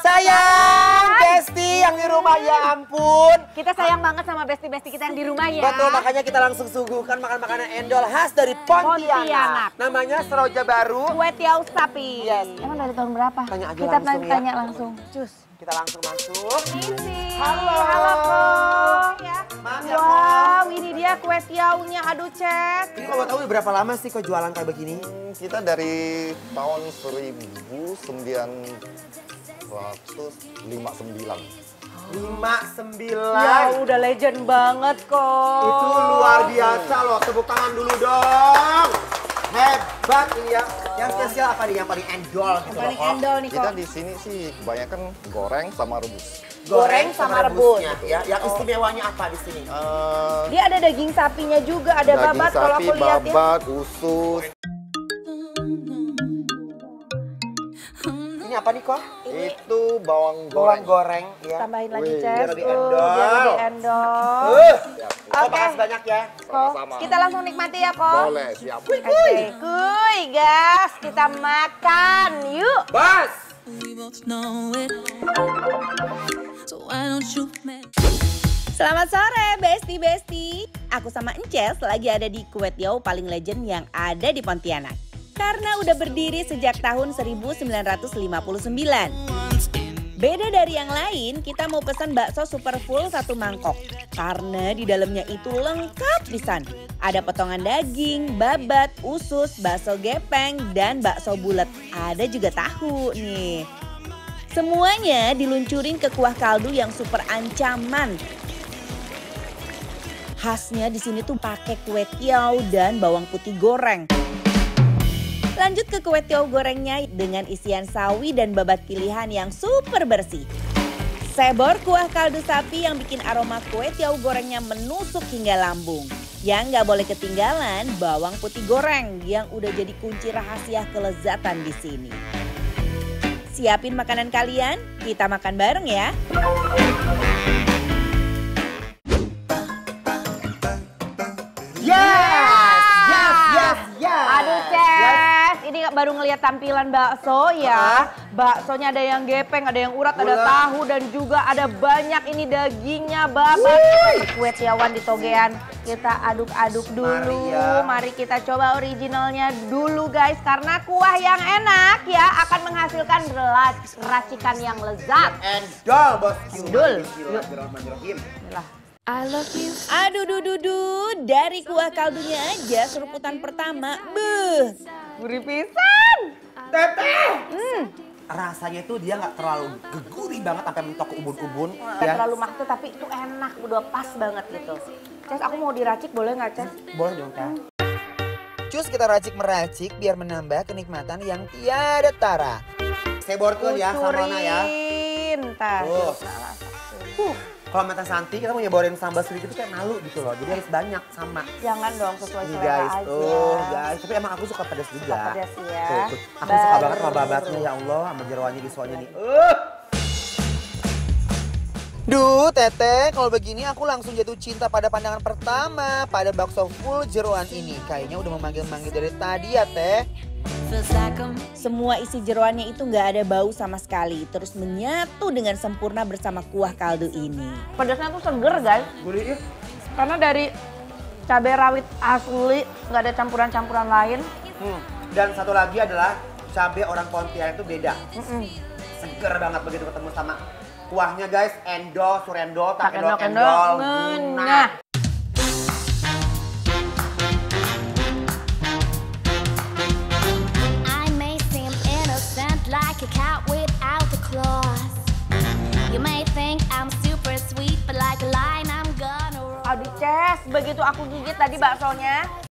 Sayang, Besti yang di rumah, ya ampun. Kita sayang banget sama besti-besti kita yang di rumah ya. Betul, makanya kita langsung suguhkan makan makanan endol khas dari Pontianak. Namanya Seroja Baru. Kue tiaw sapi. Yes. Emang dari tahun berapa? Tanya aja kita langsung ya. tanya langsung. Cus. Kita langsung masuk. Isi. Halo. Halo, Ko. Ya. Maaf ya, Wow, ini dia kue tiaunya. Aduh, Ces. Ini kalau tahu berapa lama sih kok jualan kayak begini? Kita dari tahun 1959. 59. Ya udah legend banget kok. Itu luar biasa loh, tepuk tangan dulu dong. Hebat ini ya. Yang spesial apa nih yang paling endol gitu Yang paling loh, Kok? endol nih Kita kok. di sini sih kebanyakan goreng sama rebus. Goreng sama rebus. rebusnya, ya. Yang istimewanya apa di sini? Dia ada daging sapinya juga, ada Daging babat kalau sapi, aku lihat ya. babat, usus. Ini apa nih kok? Itu bawang Bawang goreng. goreng ya. Tambahin lagi, Wih, Ces. biar lebih Tuh, endol. biar lebih endol. Kok Oke. makasih banyak ya. Kok, Sama-sama. kita langsung nikmati ya, kok. Boleh, siap. Oke, kuy, gas. Kita makan, yuk. Bas! We both know it. So why don't you Selamat sore Besti-Besti. Aku sama Ences lagi ada di kue tiaw paling legend yang ada di Pontianak. Karena udah berdiri sejak tahun 1959. Beda dari yang lain, kita mau pesan bakso super full 1 mangkok. Karena di dalamnya itu lengkap pisan. Ada potongan daging, babat, usus, bakso gepeng, dan bakso bulat. Ada juga tahu nih. Semuanya diluncurin ke kuah kaldu yang super ancaman. Khasnya di sini tuh pakai kue tiaw dan bawang putih goreng. Lanjut ke kue tiaw gorengnya dengan isian sawi dan babat pilihan yang super bersih. Sebor kuah kaldu sapi yang bikin aroma kue tiaw gorengnya menusuk hingga lambung. Yang nggak boleh ketinggalan bawang putih goreng yang udah jadi kunci rahasia kelezatan di sini. Siapin makanan kalian, kita makan bareng ya. Yes! Yes, yes, yes! Aduh, Ces. Ini baru ngelihat tampilan bakso ya. Baksonya ada yang gepeng, ada yang urat, ada Bulat. tahu, dan juga ada banyak ini dagingnya, babat. Kue tiawan di togean. Kita aduk-aduk dulu. Mari ya. Mari kita coba originalnya dulu guys. Karena kuah yang enak ya akan menghasilkan racikan yang lezat. Endol, bosku. Endol. Bismillahirrahmanirrahim. Lah. I love you. Aduh dudu, dari kuah kaldunya aja seruputan pertama. Beuh. Gurih pisan. Teteh! Rasanya itu dia nggak terlalu gegurih banget sampai mentok ke ubun-ubun. Nggak terlalu maksa tapi itu enak, udah pas banget gitu. Ces, aku mau diracik boleh nggak, Ces? Boleh dong, Teh. Cus kita racik-meracik biar menambah kenikmatan yang tiada tara. Saya borkan ya sama Nona ya. Kucurin, ntar. Tuh. Salah satu. Kalau mata Santi kita mau nyobain sambal sedikit itu kayak malu gitu loh. Jadi harus banyak sama. Jangan dong sesuai Nih selera guys, aja. tuh guys. Tapi emang aku suka pedas juga. Suka pedas ya. Tuh. Aku suka banget sama babatnya ya Allah, sama jeroannya di soalnya nih. Duh Teteh, kalau begini aku langsung jatuh cinta pada pandangan pertama pada bakso full jeroan ini. Kayaknya udah memanggil-manggil dari tadi ya Teh. Feels like I'm Semua isi jeroannya itu nggak ada bau sama sekali. Terus menyatu dengan sempurna bersama kuah kaldu ini. Pedasnya tuh seger guys. Gurih ya? Karena dari cabai rawit asli, nggak ada campuran-campuran lain. Dan satu lagi adalah cabai orang Pontianak itu beda. Seger banget begitu ketemu sama kuahnya guys. Endol, surendol, tak endol, endol. Nah. I may seem innocent like a cat without a claws. You may think I'm super sweet, but like a lion I'm gonna roar. Aduh Ces, begitu aku gigit tadi baksonya,